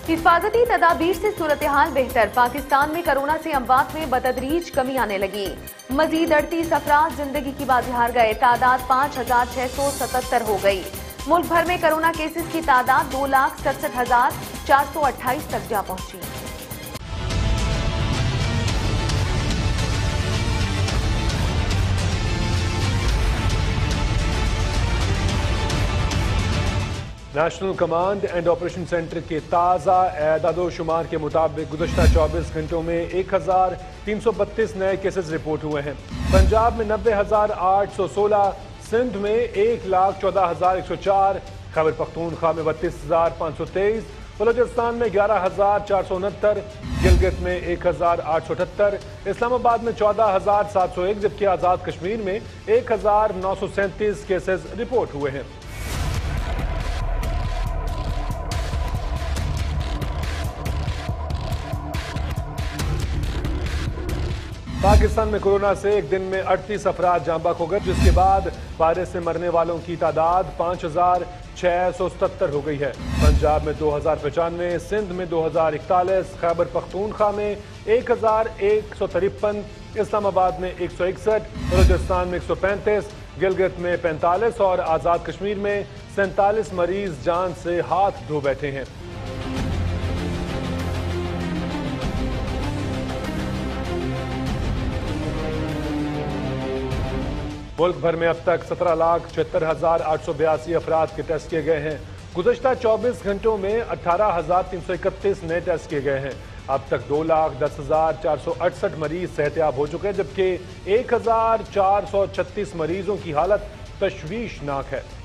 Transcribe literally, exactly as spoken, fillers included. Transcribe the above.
हिफाजती तदाबीर से सूरत हाल बेहतर। पाकिस्तान में कोरोना से अमवात में बतदरीज कमी आने लगी। मजीद अड़तीस अफराद जिंदगी की बाजी हार गए। तादाद पाँच हजार छह सौ सतहत्तर हो गई। मुल्क भर में कोरोना केसेस की तादाद दो लाख सड़सठ हजार चार सौ अट्ठाईस तक जा पहुंची। National command and operation centre के ताज़ा एदादो शुमार के मुताबिक गुज़श्ता चौबीस घंटों में एक हजार तीन सौ बत्तीस नए केसेस रिपोर्ट हुए हैं। पंजाब में नब्बे हजार आठ सौ सोलह, सिंध में एक लाख चौदह हजार एक सौ चार, खैबर पख्तूनख्वा में बत्तीस हजार पाँच सौ तेईस, बलोचिस्तान में ग्यारह हजार चार सौ उनहत्तर, गिलगित में एक हजार आठ सौ अठहत्तर, इस्लामाबाद में चौदह हजार सात सौ एक, जबकि आज़ाद कश्मीर में एक हजार नौ सौ सैंतीस केसेस रिपोर्ट हुए हैं। पाकिस्तान में कोरोना से एक दिन में अड़तीस अफराद जाँ बहक हो गए, जिसके बाद वायरस से मरने वालों की तादाद पाँच हजार छह सौ सतहत्तर हो गई है। पंजाब में दो हजार पचानवे, सिंध में दो हजार इकतालीस, खैबर पख्तूनख्वा में एक हजार एक सौ तिरपन, इस्लामाबाद में एक सौ इकसठ, बलोचिस्तान में एक सौ पैंतीस, गिलगित में पैंतालीस और आज़ाद कश्मीर में सैंतालीस मरीज जान से हाथ धो बैठे हैं। मुल्क भर में अब तक सत्रह लाख छिहत्तर हजार आठ सौ बयासी अफराद के टेस्ट किए गए हैं। गुज़श्ता चौबीस घंटों में अठारह हजार तीन सौ इकतीस नए टेस्ट किए गए हैं। अब तक दो लाख दस हजार चार सौ अड़सठ मरीज सेहतयाब हो चुके हैं, जबकि एक हजार चार सौ छत्तीस मरीजों की हालत तशवीशनाक है।